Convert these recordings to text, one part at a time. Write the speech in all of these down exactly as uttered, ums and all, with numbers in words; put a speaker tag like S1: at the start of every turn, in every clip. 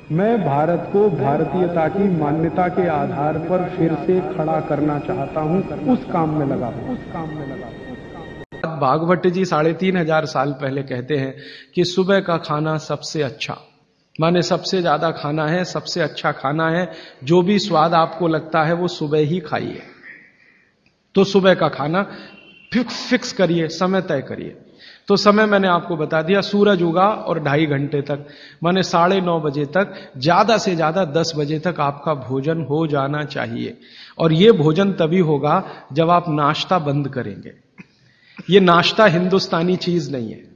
S1: मैं भारत को भारतीयता की मान्यता के आधार पर फिर से खड़ा करना चाहता हूं, उस काम में लगा हूं उस काम में लगा हूं
S2: भागवत जी साढ़े तीन हजार साल पहले कहते हैं कि सुबह का खाना सबसे अच्छा, माने सबसे ज्यादा खाना है, सबसे अच्छा खाना है। जो भी स्वाद आपको लगता है वो सुबह ही खाइए। तो सुबह का खाना फिक्स फिक्स करिए, समय तय करिए। तो समय मैंने आपको बता दिया, सूरज उगा और ढाई घंटे तक, माने साढ़े नौ बजे तक, ज्यादा से ज्यादा दस बजे तक आपका भोजन हो जाना चाहिए। और ये भोजन तभी होगा जब आप नाश्ता बंद करेंगे। ये नाश्ता हिंदुस्तानी चीज नहीं है,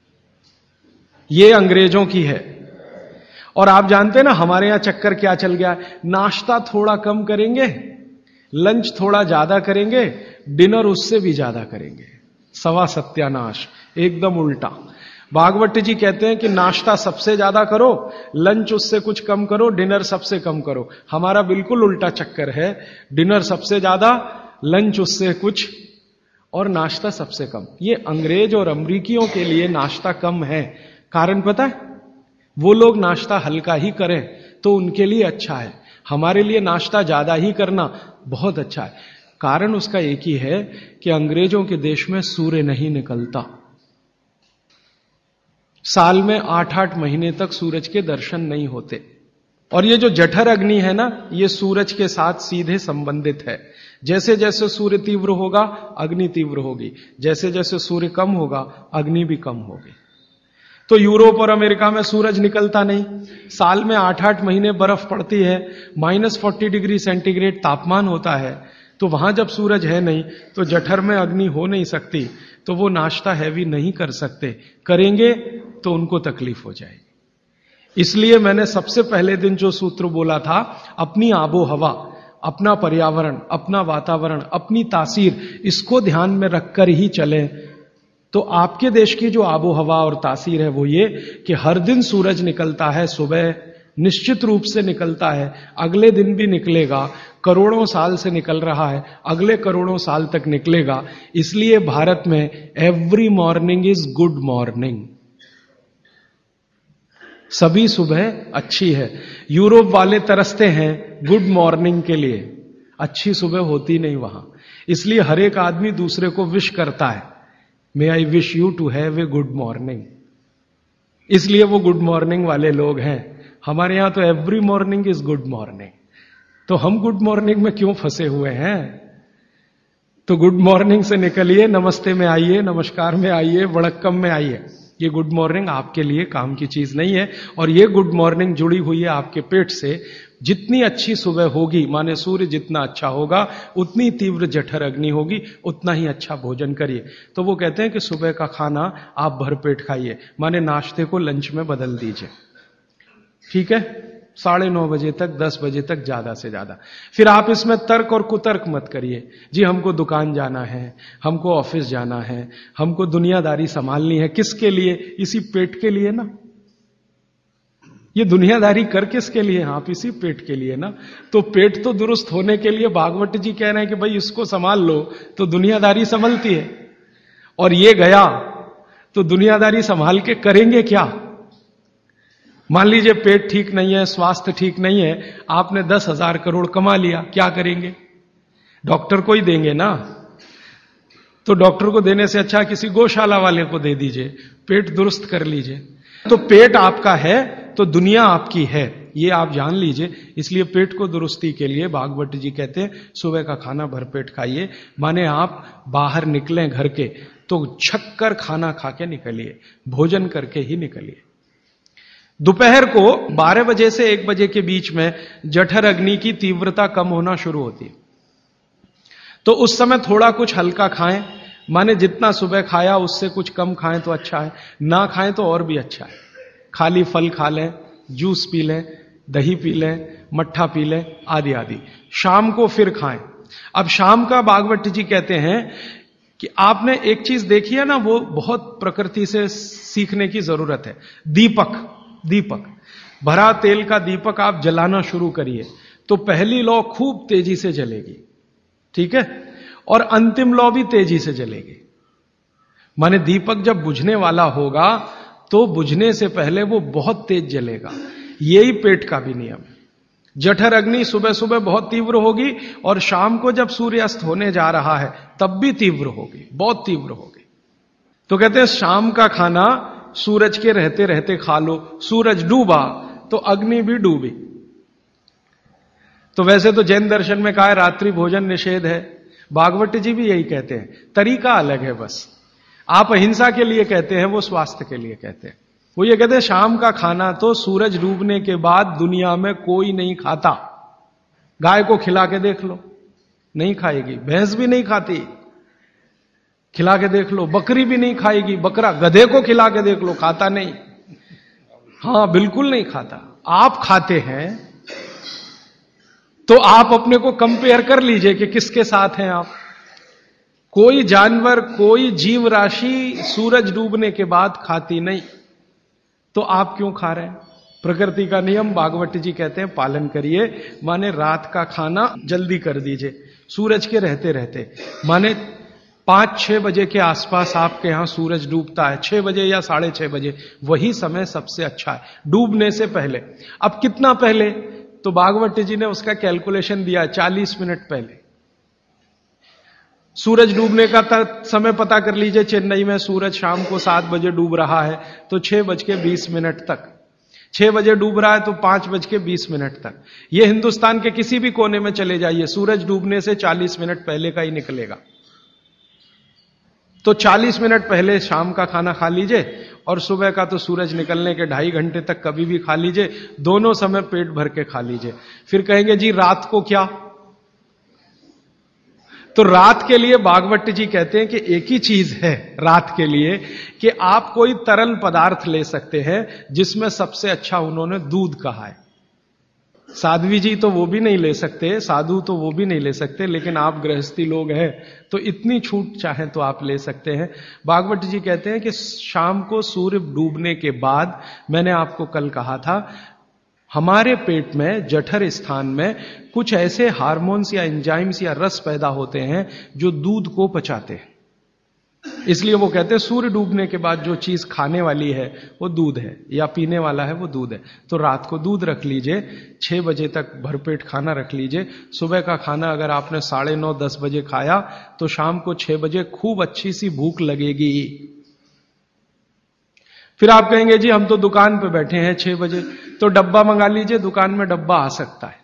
S2: ये अंग्रेजों की है। और आप जानते हैं ना हमारे यहां चक्कर क्या चल गया है, नाश्ता थोड़ा कम करेंगे, लंच थोड़ा ज्यादा करेंगे, डिनर उससे भी ज्यादा करेंगे। सवा सत्यानाश, एकदम उल्टा। भागवत जी कहते हैं कि नाश्ता सबसे ज्यादा करो, लंच उससे कुछ कम करो, डिनर सबसे कम करो। हमारा बिल्कुल उल्टा चक्कर है, डिनर सबसे ज्यादा, लंच उससे कुछ और नाश्ता सबसे कम। ये अंग्रेज और अमरीकियों के लिए नाश्ता कम है। कारण पता है, वो लोग नाश्ता हल्का ही करें तो उनके लिए अच्छा है, हमारे लिए नाश्ता ज्यादा ही करना बहुत अच्छा है। कारण उसका एक ही है कि अंग्रेजों के देश में सूर्य नहीं निकलता। साल में आठ आठ महीने तक सूरज के दर्शन नहीं होते। और ये जो जठर अग्नि है ना, ये सूरज के साथ सीधे संबंधित है। जैसे जैसे सूर्य तीव्र होगा अग्नि तीव्र होगी, जैसे जैसे सूर्य कम होगा अग्नि भी कम होगी। तो यूरोप और अमेरिका में सूरज निकलता नहीं, साल में आठ आठ महीने बर्फ पड़ती है, माइनस फोर्टी डिग्री सेंटीग्रेड तापमान होता है। तो वहां जब सूरज है नहीं तो जठर में अग्नि हो नहीं सकती, तो वो नाश्ता हैवी नहीं कर सकते, करेंगे तो उनको तकलीफ हो जाएगी। इसलिए मैंने सबसे पहले दिन जो सूत्र बोला था, अपनी आबो हवा, अपना पर्यावरण, अपना वातावरण, अपनी तासीर, इसको ध्यान में रखकर ही चलें। तो आपके देश की जो आबो हवा और तासीर है वो ये कि हर दिन सूरज निकलता है, सुबह निश्चित रूप से निकलता है, अगले दिन भी निकलेगा, करोड़ों साल से निकल रहा है, अगले करोड़ों साल तक निकलेगा। इसलिए भारत में every morning is good morning, सभी सुबह अच्छी है। यूरोप वाले तरसते हैं गुड मॉर्निंग के लिए, अच्छी सुबह होती नहीं वहां। इसलिए हर एक आदमी दूसरे को विश करता है, may I wish you to have a good morning. इसलिए वो गुड मॉर्निंग वाले लोग हैं। हमारे यहां तो every morning is good morning. तो हम गुड मॉर्निंग में क्यों फंसे हुए हैं? तो गुड मॉर्निंग से निकलिए, नमस्ते में आइए, नमस्कार में आइए, वड़क्कम में आइए। ये गुड मॉर्निंग आपके लिए काम की चीज नहीं है। और ये गुड मॉर्निंग जुड़ी हुई है आपके पेट से। जितनी अच्छी सुबह होगी, माने सूर्य जितना अच्छा होगा, उतनी तीव्र जठर अग्नि होगी, उतना ही अच्छा भोजन करिए। तो वो कहते हैं कि सुबह का खाना आप भरपेट खाइए, माने नाश्ते को लंच में बदल दीजिए। ठीक है, साढ़े नौ बजे तक, दस बजे तक ज्यादा से ज्यादा। फिर आप इसमें तर्क और कुतर्क मत करिए, जी हमको दुकान जाना है, हमको ऑफिस जाना है, हमको दुनियादारी संभालनी है। किसके लिए? इसी पेट के लिए ना। ये दुनियादारी कर किसके लिए? आप इसी पेट के लिए ना। तो पेट तो दुरुस्त होने के लिए भागवत जी कह रहे हैं कि भाई इसको संभाल लो तो दुनियादारी संभलती है। और ये गया तो दुनियादारी संभाल के करेंगे क्या? मान लीजिए पेट ठीक नहीं है, स्वास्थ्य ठीक नहीं है, आपने दस हजार करोड़ कमा लिया, क्या करेंगे? डॉक्टर को ही देंगे ना। तो डॉक्टर को देने से अच्छा किसी गौशाला वाले को दे दीजिए, पेट दुरुस्त कर लीजिए। तो पेट आपका है तो दुनिया आपकी है, ये आप जान लीजिए। इसलिए पेट को दुरुस्ती के लिए भागवत जी कहते हैं सुबह का खाना भरपेट खाइए। माने आप बाहर निकलें घर के तो छक्कर खाना खा के निकलिए, भोजन करके ही निकलिए। दोपहर को बारह बजे से एक बजे के बीच में जठर अग्नि की तीव्रता कम होना शुरू होती है। तो उस समय थोड़ा कुछ हल्का खाएं, माने जितना सुबह खाया उससे कुछ कम खाएं तो अच्छा है, ना खाएं तो और भी अच्छा है। खाली फल खा लें, जूस पी लें, दही पी लें, मट्ठा पी लें, आदि आदि। शाम को फिर खाएं। अब शाम का भागवत जी कहते हैं कि आपने एक चीज देखी है ना, वो बहुत प्रकृति से सीखने की जरूरत है। दीपक दीपक भरा तेल का दीपक आप जलाना शुरू करिए तो पहली लौ खूब तेजी से जलेगी, ठीक है, और अंतिम लौ भी तेजी से जलेगी। माने दीपक जब बुझने वाला होगा तो बुझने से पहले वो बहुत तेज जलेगा। यही पेट का भी नियम है। जठर अग्नि सुबह सुबह बहुत तीव्र होगी और शाम को जब सूर्यास्त होने जा रहा है तब भी तीव्र होगी, बहुत तीव्र होगी। तो कहते हैं शाम का खाना सूरज के रहते रहते खा लो। सूरज डूबा तो अग्नि भी डूबी। तो वैसे तो जैन दर्शन में कहा है रात्रि भोजन निषेध है, भागवत जी भी यही कहते हैं, तरीका अलग है बस। आप अहिंसा के लिए कहते हैं, वो स्वास्थ्य के लिए कहते हैं। वो ये कहते हैं शाम का खाना तो सूरज डूबने के बाद दुनिया में कोई नहीं खाता। गाय को खिला के देख लो, नहीं खाएगी। भैंस भी नहीं खाती, खिला के देख लो। बकरी भी नहीं खाएगी, बकरा गधे को खिला के देख लो, खाता नहीं। हां, बिल्कुल नहीं खाता। आप खाते हैं तो आप अपने को कंपेयर कर लीजिए कि किसके साथ हैं आप। कोई जानवर, कोई जीव राशि सूरज डूबने के बाद खाती नहीं, तो आप क्यों खा रहे हैं? प्रकृति का नियम भागवत जी कहते हैं पालन करिए। माने रात का खाना जल्दी कर दीजिए, सूरज के रहते रहते। माने पांच छह बजे के आसपास आपके यहां सूरज डूबता है, छह बजे या साढ़े छह बजे, वही समय सबसे अच्छा है, डूबने से पहले। अब कितना पहले? तो भागवत जी ने उसका कैलकुलेशन दिया, चालीस मिनट पहले। सूरज डूबने का समय पता कर लीजिए। चेन्नई में सूरज शाम को सात बजे डूब रहा है तो छह बज के बीस मिनट तक, छह बजे डूब रहा है तो पांच बज के बीस मिनट तक। यह हिंदुस्तान के किसी भी कोने में चले जाइए, सूरज डूबने से चालीस मिनट पहले का ही निकलेगा। तो चालीस मिनट पहले शाम का खाना खा लीजिए और सुबह का तो सूरज निकलने के ढाई घंटे तक कभी भी खा लीजिए। दोनों समय पेट भर के खा लीजिए। फिर कहेंगे जी रात को क्या? तो रात के लिए भागवत जी कहते हैं कि एक ही चीज है रात के लिए, कि आप कोई तरल पदार्थ ले सकते हैं, जिसमें सबसे अच्छा उन्होंने दूध कहा है। साध्वी जी तो वो भी नहीं ले सकते, साधु तो वो भी नहीं ले सकते, लेकिन आप गृहस्थी लोग हैं तो इतनी छूट चाहें तो आप ले सकते हैं। भागवत जी कहते हैं कि शाम को सूर्य डूबने के बाद, मैंने आपको कल कहा था, हमारे पेट में जठर स्थान में कुछ ऐसे हार्मोन्स या एंजाइम्स या रस पैदा होते हैं जो दूध को पचाते हैं। इसलिए वो कहते हैं सूर्य डूबने के बाद जो चीज खाने वाली है वो दूध है, या पीने वाला है वो दूध है। तो रात को दूध रख लीजिए, छह बजे तक भरपेट खाना रख लीजिए। सुबह का खाना अगर आपने साढ़े नौ दस बजे खाया तो शाम को छह बजे खूब अच्छी सी भूख लगेगी। फिर आप कहेंगे जी हम तो दुकान पे बैठे हैं छह बजे, तो डब्बा मंगा लीजिए, दुकान में डब्बा आ सकता है।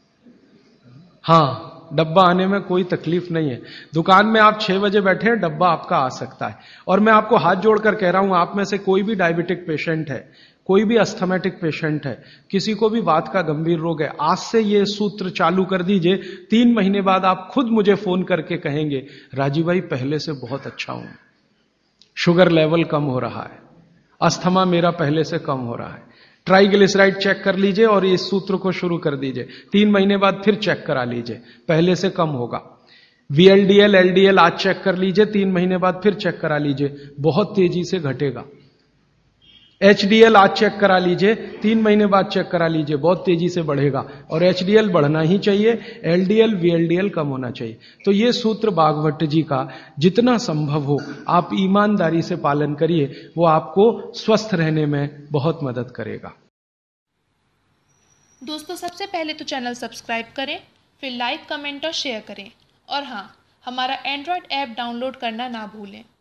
S2: हां, डब्बा आने में कोई तकलीफ नहीं है। दुकान में आप छह बजे बैठे हैं, डब्बा आपका आ सकता है। और मैं आपको हाथ जोड़कर कह रहा हूं, आप में से कोई भी डायबिटिक पेशेंट है, कोई भी अस्थमेटिक पेशेंट है, किसी को भी वात का गंभीर रोग है, आज से ये सूत्र चालू कर दीजिए। तीन महीने बाद आप खुद मुझे फोन करके कहेंगे राजीव भाई पहले से बहुत अच्छा हूं, शुगर लेवल कम हो रहा है, अस्थमा मेरा पहले से कम हो रहा है। ट्राइग्लिसराइड चेक कर लीजिए और इस सूत्र को शुरू कर दीजिए। तीन महीने बाद फिर चेक करा लीजिए, पहले से कम होगा। वीएलडीएल, एलडीएल आज चेक कर लीजिए, तीन महीने बाद फिर चेक करा लीजिए, बहुत तेजी से घटेगा। एचडीएल आज चेक करा लीजिए, तीन महीने बाद चेक करा लीजिए, बहुत तेजी से बढ़ेगा। और एचडीएल बढ़ना ही चाहिए, एलडीएल वीएलडीएल कम होना चाहिए। तो ये सूत्र भागवत जी का जितना संभव हो आप ईमानदारी से पालन करिए, वो आपको स्वस्थ रहने में बहुत मदद करेगा।
S3: दोस्तों, सबसे पहले तो चैनल सब्सक्राइब करें, फिर लाइक, कमेंट और शेयर करें। और हाँ, हमारा एंड्रॉयड ऐप डाउनलोड करना ना भूलें।